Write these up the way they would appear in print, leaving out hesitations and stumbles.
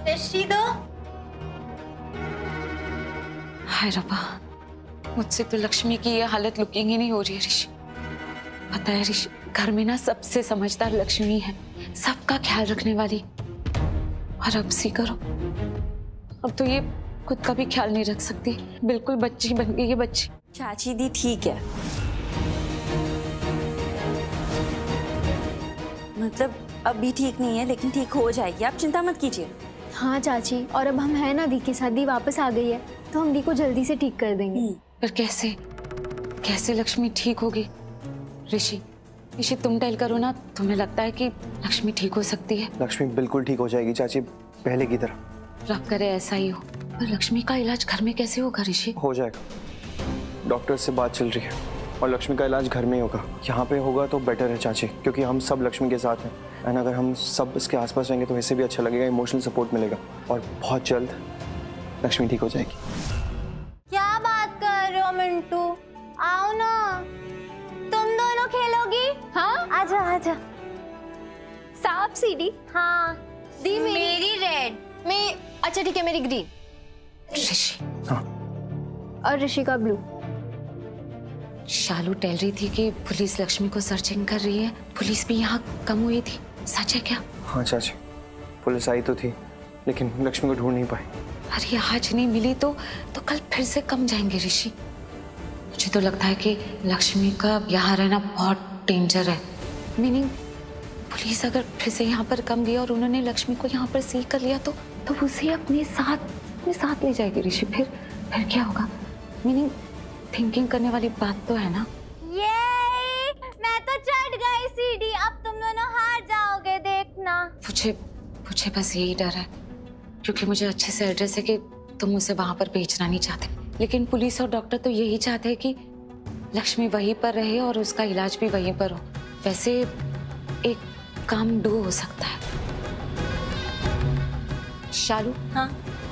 ऋषि दो। हाय रब्बा, मुझसे तो लक्ष्मी की ये हालत लुकिंग ही नहीं हो रही है ऋषि। पता है ऋषि, घर में ना सबसे समझदार लक्ष्मी है, सबका ख्याल रखने वाली। और अब सी करो, अब तो ये खुद का भी ख्याल नहीं रख सकती, बिल्कुल बच्ची बन गई है बच्ची। चाची दी ठीक है, मतलब अभी ठीक नहीं है लेकिन ठीक हो जाएगी, आप चिंता मत कीजिए। हाँ चाची, और अब हम है ना दी के साथ, दी वापस आ गई है तो हम दी को जल्दी से ठीक कर देंगे। पर कैसे कैसे लक्ष्मी ठीक होगी? ऋषि ऋषि तुम टेल करो ना, तुम्हें लगता है कि लक्ष्मी ठीक हो सकती है? लक्ष्मी बिल्कुल ठीक हो जाएगी चाची, पहले की तरह। रब करे ऐसा ही हो। पर लक्ष्मी का इलाज घर में कैसे होगा ऋषि? हो जाएगा, डॉक्टर से बात चल रही है और लक्ष्मी का इलाज घर में ही होगा। यहाँ पे होगा तो बेटर है चाची, क्योंकि हम सब लक्ष्मी के साथ हैं एंड अगर हम सब इसके आसपास रहेंगे तो इसे भी अच्छा लगेगा, इमोशनल सपोर्ट मिलेगा और बहुत जल्द लक्ष्मी ठीक हो जाएगी। क्या बात कर रहे हो मिंटू, आओ ना, तुम दोनों खेलोगी? हाँ आजा आजा। सांप सीढ़ी। हाँ दी मेरी रेड। मैं अच्छा ठीक है, मेरी ग्रीन। ऋषि हाँ और ऋषि का ब्लू। शालू टेल रही थी कि पुलिस लक्ष्मी को सर्चिंग कर रही है, पुलिस भी यहाँ कम हुई थी, सच है क्या? हाँ चाची, पुलिस आई तो थी लेकिन लक्ष्मी को ढूंढ नहीं पाई। अरे आज नहीं मिली तो कल फिर से कम जाएंगे ऋषि। मुझे तो लगता है कि लक्ष्मी का यहाँ रहना बहुत डेंजर है। मीनिंग पुलिस अगर फिर से यहाँ पर कम गई और उन्होंने लक्ष्मी को यहाँ पर सील कर लिया तो उसे अपने साथ ले जाएगी ऋषि। फिर क्या होगा? मीनिंग थिंकिंग करने वाली बात तो है ना। ये मैं तो चढ़ गई सीढ़ी, अब तुम दोनों हार जाओगे देखना। मुझे बस यही डर है, क्योंकि मुझे अच्छे से एड्रेस है कि तुम उसे वहां पर भेजना नहीं चाहते, लेकिन पुलिस और डॉक्टर तो यही चाहते हैं कि लक्ष्मी वहीं पर रहे और उसका इलाज भी वहीं पर हो। वैसे एक काम डू हो सकता है। शालू। हाँ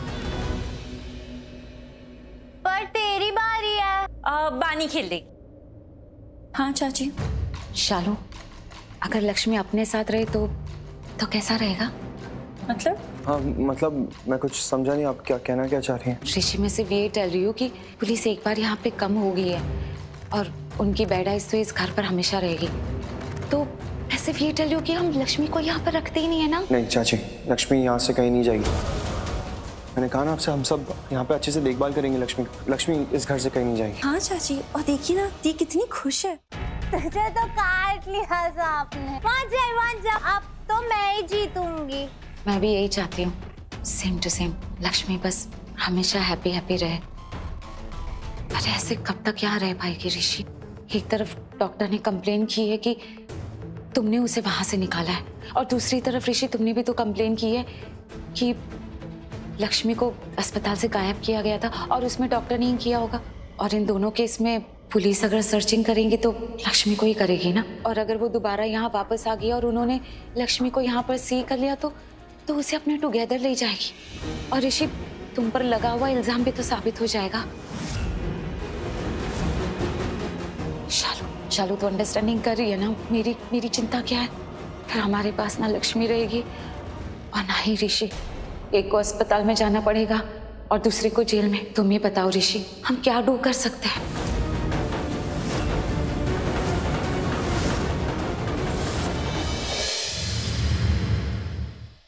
पर तेरी बारी है। बानी खेल लेगी। हाँ चाची। शालू, अगर लक्ष्मी अपने साथ रहे तो कैसा रहेगा? मतलब? हाँ मतलब मैं कुछ समझा नहीं, आप क्या कहना क्या चाह रही हैं? ऋषि मैं सिर्फ ये टेल रही हूँ कि पुलिस एक बार यहाँ पे कम हो गई है और उनकी बैड आइज तो इस घर पर हमेशा रहेगी, तो मैं सिर्फ ये टेल रही हूँ कि हम लक्ष्मी को यहाँ पर रखते ही नहीं है ना। नहीं चाची, लक्ष्मी यहाँ से कहीं नहीं जाएगी। मैंने कहा ना आपसे, हम सब यहाँ पे अच्छे से देखभाल करेंगे लक्ष्मी इस घर से कहीं नहीं जाएगी। हाँ चाची, और देखिए ना दी कितनी खुश है। तुझे तो काट लिया सांप ने। मान जा, अब तो मैं ही जीतूंगी। मैं भी यही चाहती हूँ, सेम टू सेम। लक्ष्मी बस हमेशा हैप्पी रहे। पर ऐसे कब तक यहाँ रह पाएगी ऋषि? एक तरफ डॉक्टर ने कंप्लेन की है कि तुमने उसे वहां से निकाला है, और दूसरी तरफ ऋषि तुमने भी तो कंप्लेन की है कि लक्ष्मी को अस्पताल से गायब किया गया था और उसमें डॉक्टर ने किया होगा। और इन दोनों केस में पुलिस अगर सर्चिंग करेंगी तो लक्ष्मी को ही करेगी ना। और अगर वो दोबारा यहाँ वापस आ गई और उन्होंने लक्ष्मी को यहाँ पर सी कर लिया तो उसे अपने टुगेदर ले जाएगी। और ऋषि, तुम पर लगा हुआ इल्जाम भी तो साबित हो जाएगा। शालू तो अंडरस्टैंडिंग कर रही है ना मेरी चिंता क्या है? फिर हमारे पास ना लक्ष्मी रहेगी और ना ही ऋषि। एक को अस्पताल में जाना पड़ेगा और दूसरे को जेल में। तुम ये बताओ ऋषि, हम क्या डू कर सकते हैं?